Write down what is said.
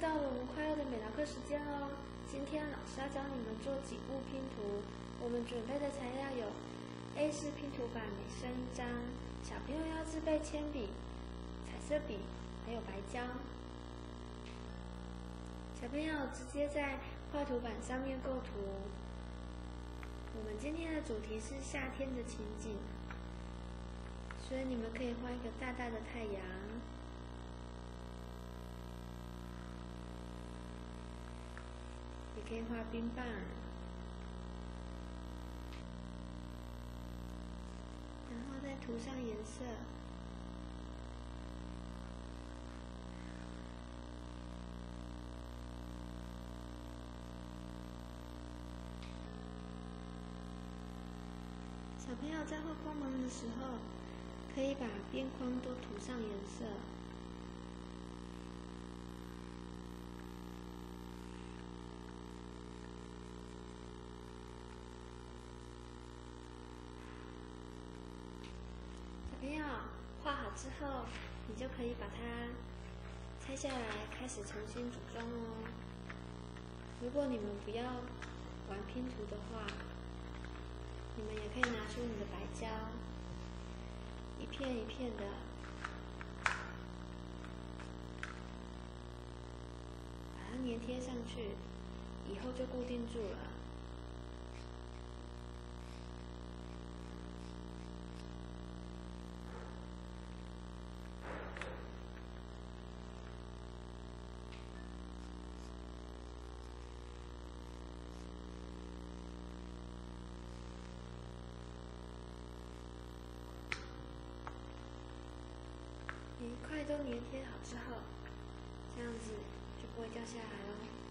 到了我们快乐的美劳课时间喽！今天老师要教你们做几部拼图。我们准备的材料有 A4 拼图板每升1张，小朋友要自备铅笔、彩色笔，还有白胶。小朋友直接在画图板上面构图。我们今天的主题是夏天的情景，所以你们可以画一个大大的太阳。也可以画冰棒，然后再涂上颜色。小朋友在画光芒的时候，可以把边框都涂上颜色。小朋友画好之后，你就可以把它拆下来，开始重新组装哦。如果你们不要玩拼图的话，你们也可以拿出你的白胶，一片一片的把它粘贴上去，以后就固定住了。每一块都粘贴好之后，这样子就不会掉下来了。